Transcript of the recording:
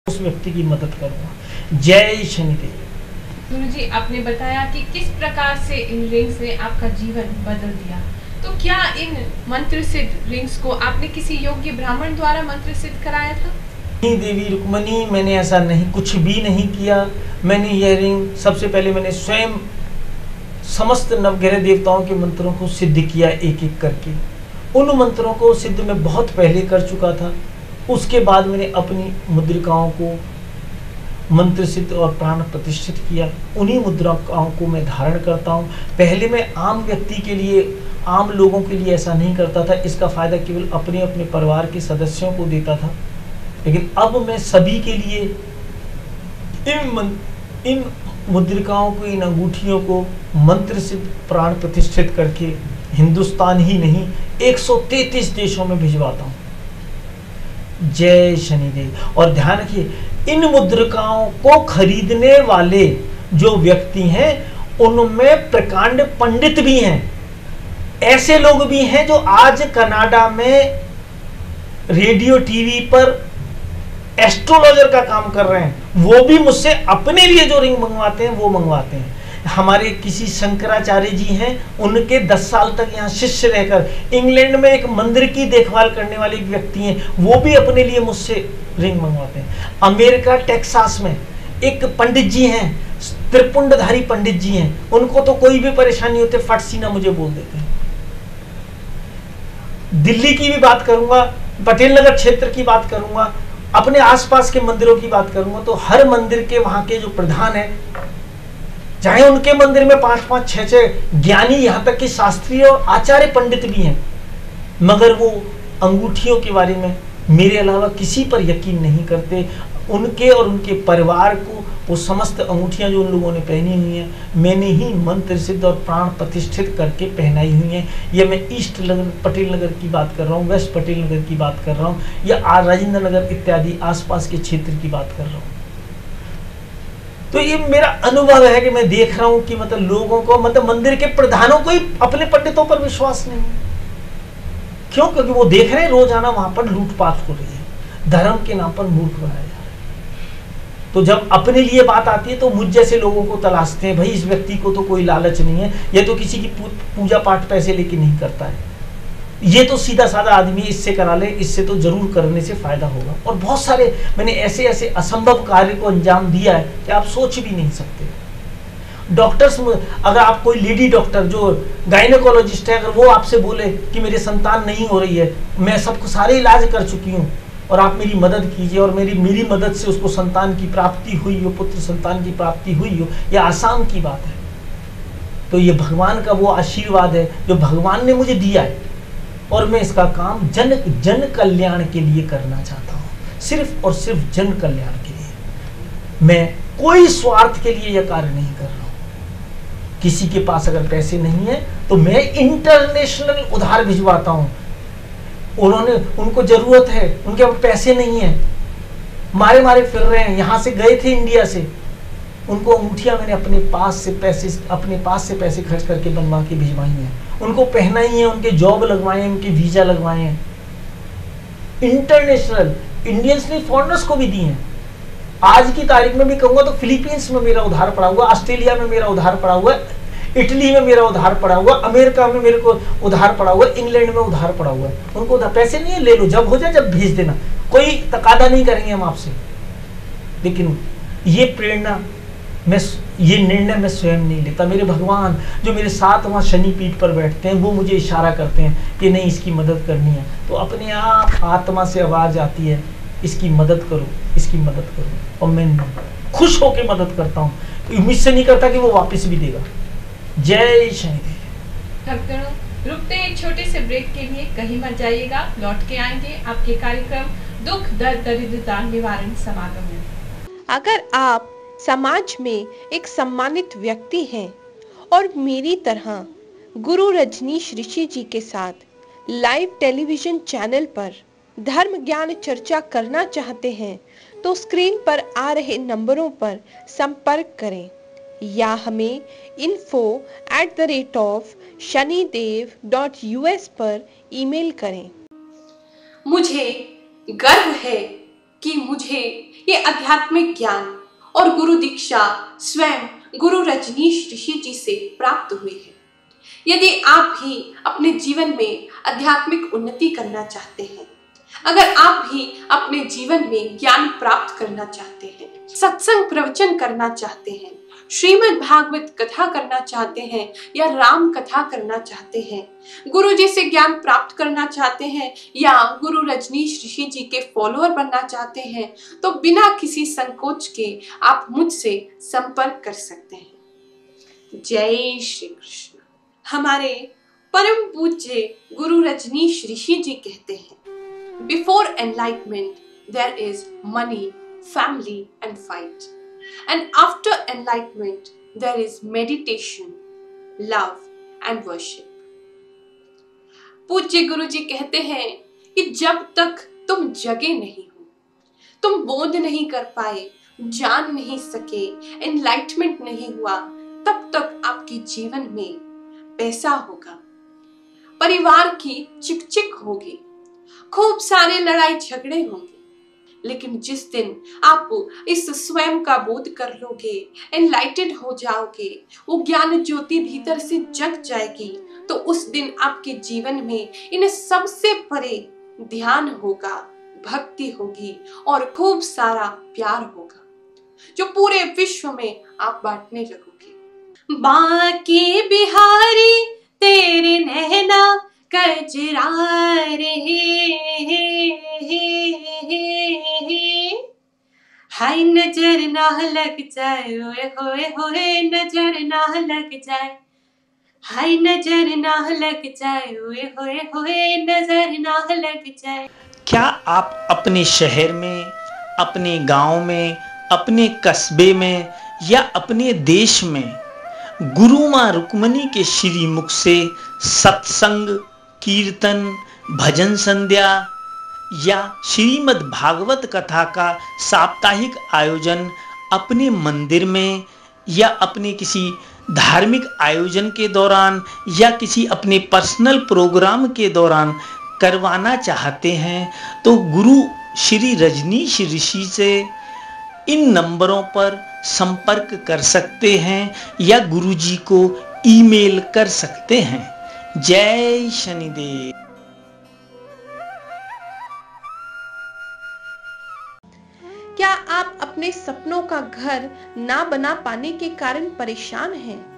उस व्यक्ति की मदद करूंगा। जय शनिदेव। गुरुजी, आपने बताया कि किस प्रकार से इन रिंग्स ने आपका जीवन बदल दिया, तो क्या इन मंत्र सिद्ध रिंग्स को आपने किसी योग्य ब्राह्मण द्वारा मंत्र सिद्ध कराया था? नहीं देवी रुक्मणी, मैंने ऐसा नहीं, कुछ भी नहीं किया। मैंने यह रिंग सबसे पहले मैंने स्वयं समस्त नवग्रह देवताओं के मंत्रों को सिद्ध किया, एक एक करके। उन मंत्रों को सिद्ध मैं बहुत पहले कर चुका था। उसके बाद मैंने अपनी मुद्रिकाओं को मंत्र सिद्ध और प्राण प्रतिष्ठित किया। उन्हीं मुद्रिकाओं को मैं धारण करता हूँ। पहले मैं आम व्यक्ति के लिए, आम लोगों के लिए ऐसा नहीं करता था। इसका फायदा केवल अपने अपने परिवार के सदस्यों को देता था, लेकिन अब मैं सभी के लिए इन मुद्रिकाओं को, इन अंगूठियों को मंत्र सिद्ध प्राण प्रतिष्ठित करके हिंदुस्तान ही नहीं 133 देशों में भिजवाता हूँ। जय शनिदेव। और ध्यान रखिए, इन मुद्रिकाओं को खरीदने वाले जो व्यक्ति हैं उनमें प्रकांड पंडित भी हैं। ऐसे लोग भी हैं जो आज कनाडा में रेडियो टीवी पर एस्ट्रोलॉजर का काम कर रहे हैं। वो भी मुझसे अपने लिए जो रिंग मंगवाते हैं वो मंगवाते हैं। हमारे किसी शंकराचार्य जी हैं, उनके 10 साल तक यहाँ शिष्य रहकर इंग्लैंड में एक मंदिर की देखभाल करने वाले एक व्यक्ति हैं, वो भी अपने लिए मुझसे रिंग मंगवाते हैं। अमेरिका टेक्सास में एक पंडित जी हैं, त्रिपुंडधारी पंडित जी हैं, उनको तो कोई भी परेशानी होती है फट सीना मुझे बोल देते हैं। दिल्ली की भी बात करूंगा, पटेल नगर क्षेत्र की बात करूंगा, अपने आसपास के मंदिरों की बात करूंगा, तो हर मंदिर के वहां के जो प्रधान है, चाहे उनके मंदिर में 5-5, 6-6 ज्ञानी, यहाँ तक कि शास्त्रीय और आचार्य पंडित भी हैं, मगर वो अंगूठियों के बारे में मेरे अलावा किसी पर यकीन नहीं करते। उनके और उनके परिवार को वो समस्त अंगूठियां जो उन लोगों ने पहनी हुई हैं, मैंने ही मंत्र सिद्ध और प्राण प्रतिष्ठित करके पहनाई हुई हैं। ये मैं ईस्ट पटेल नगर की बात कर रहा हूँ, वेस्ट पटेल नगर की बात कर रहा हूँ, या राजेंद्र नगर इत्यादि आसपास के क्षेत्र की बात कर रहा हूँ। तो ये मेरा अनुभव है कि मैं देख रहा हूँ कि मतलब लोगों को, मतलब मंदिर के प्रधानों को ही अपने पंडितों पर विश्वास नहीं है। क्यों? क्योंकि वो देख रहे हैं रोजाना वहां पर लूटपाट हो रही है, धर्म के नाम पर मूर्ख बनाया जा रहा है। तो जब अपने लिए बात आती है तो मुझ जैसे लोगों को तलाशते हैं, भाई इस व्यक्ति को तो कोई लालच नहीं है, ये तो किसी की पूजा पाठ पैसे लेके नहीं करता है, ये तो सीधा साधा आदमी, इससे करा ले, इससे तो जरूर करने से फायदा होगा। और बहुत सारे मैंने ऐसे ऐसे असंभव कार्य को अंजाम दिया है कि आप सोच भी नहीं सकते। डॉक्टर्स, अगर आप कोई लेडी डॉक्टर जो गायनेकोलॉजिस्ट है, अगर वो आपसे बोले कि मेरी संतान नहीं हो रही है, मैं सबको सारे इलाज कर चुकी हूँ और आप मेरी मदद कीजिए, और मेरी मदद से उसको संतान की प्राप्ति हुई हो, पुत्र संतान की प्राप्ति हुई हो, यह आसान की बात है। तो ये भगवान का वो आशीर्वाद है जो भगवान ने मुझे दिया है, और मैं इसका काम जन कल्याण के लिए करना चाहता हूँ, सिर्फ और सिर्फ जन कल्याण के लिए। मैं कोई स्वार्थ के लिए यह कार्य नहीं कर रहा हूँ। किसी के पास अगर पैसे नहीं है तो मैं इंटरनेशनल उधार भिजवाता हूँ। उनको जरूरत है, उनके पास पैसे नहीं है, मारे फिर रहे हैं, यहाँ से गए थे इंडिया से, उनको अंगूठियां मैंने अपने पास से पैसे खर्च करके बनवा के भिजवाई हैं, उनको पहनाई है, उनके जॉब लगवाए हैं, उनके वीजा लगवाए हैं, इंटरनेशनल, इंडियंस ने फॉरेनर्स को भी दिए हैं। आज की तारीख में भी कहूंगा तो फिलीपींस में मेरा उधार पड़ा हुआ, ऑस्ट्रेलिया में मेरा उधार पड़ा हुआ, इटली में मेरा उधार पड़ा हुआ, अमेरिका में मेरे को उधार पड़ा हुआ, इंग्लैंड में उधार पड़ा हुआ है। उनको पैसे नहीं है, ले लो, जब हो जाए जब भेज देना, कोई तकादा नहीं करेंगे हम आपसे। लेकिन ये प्रेरणा, ये निर्णय मैं स्वयं नहीं लेता। मेरे भगवान जो मेरे साथ वहाँ शनि पीठ पर बैठते हैं, वो मुझे इशारा करते हैं कि नहीं, इसकी मदद करनी है, तो अपने आप आत्मा से आवाज आती है, इसकी मदद करो, इसकी मदद करो, और मैं खुश होकर मदद करता हूँ, उम्मीद से नहीं करता कि वो वापस भी देगा। जय शनिदेव। रुकते हैं एक छोटे से ब्रेक के लिए, कहीं मत जाइएगा, लौट के आएंगे आपके कार्यक्रम दुख दर्द दरिद्रता निवारण समागम में। अगर आप समाज में एक सम्मानित व्यक्ति हैं और मेरी तरह गुरु रजनीश ऋषि जी के साथ लाइव टेलीविजन चैनल पर धर्म ज्ञान चर्चा करना चाहते हैं, तो स्क्रीन पर आ रहे नंबरों पर संपर्क करें या हमें info@shanidev.us पर ईमेल करें। मुझे गर्व है कि मुझे ये आध्यात्मिक ज्ञान और गुरु दीक्षा स्वयं गुरु रजनीश ऋषि जी से प्राप्त हुई है। यदि आप भी अपने जीवन में आध्यात्मिक उन्नति करना चाहते हैं, अगर आप भी अपने जीवन में ज्ञान प्राप्त करना चाहते हैं, सत्संग प्रवचन करना चाहते हैं, श्रीमद् भागवत कथा करना चाहते हैं या राम कथा करना चाहते हैं, गुरु जी से ज्ञान प्राप्त करना चाहते हैं या गुरु रजनीश ऋषि जी के फॉलोअर बनना चाहते हैं, तो बिना किसी संकोच के आप मुझसे संपर्क कर सकते हैं। जय श्री कृष्ण। हमारे परम पूज्य गुरु रजनीश ऋषि जी कहते हैं, before enlightenment there is money, family and fight, and after enlightenment there is meditation, love and worship. पूज्य गुरु जी कहते हैं कि जब तक तुम जगे नहीं हो, तुम बोध नहीं कर पाए, जान नहीं सके, एनलाइटमेंट नहीं हुआ, तब तक आपके जीवन में पैसा होगा, परिवार की चिक होगी, खूब सारे लड़ाई झगड़े होंगे। लेकिन जिस दिन आप इस स्वयं का बोध कर लोगे, एनलाइटेड हो जाओगे, वो ज्ञान ज्योति भीतर से जग जाएगी, तो उस दिन आपके जीवन में इन सबसे परे ध्यान होगा, भक्ति होगी और खूब सारा प्यार होगा, जो पूरे विश्व में आप बांटने लगोगे। बाकी बिहारी तेरे नैना कजरा रे, हाय नजर ना लग जाए, ओए होए होए नजर ना लग जाए, हाय नजर ना लग जाए, ओए होए होए नजर ना लग जाए। क्या आप अपने शहर में, अपने गांव में, अपने कस्बे में या अपने देश में गुरु मां रुक्मणी के श्रीमुख से सत्संग, कीर्तन, भजन संध्या या श्रीमद् भागवत कथा का साप्ताहिक आयोजन अपने मंदिर में या अपने किसी धार्मिक आयोजन के दौरान या किसी अपने पर्सनल प्रोग्राम के दौरान करवाना चाहते हैं, तो गुरु श्री रजनीश ऋषि से इन नंबरों पर संपर्क कर सकते हैं या गुरु जी को ईमेल कर सकते हैं। जय शनिदेव। क्या आप अपने सपनों का घर ना बना पाने के कारण परेशान हैं?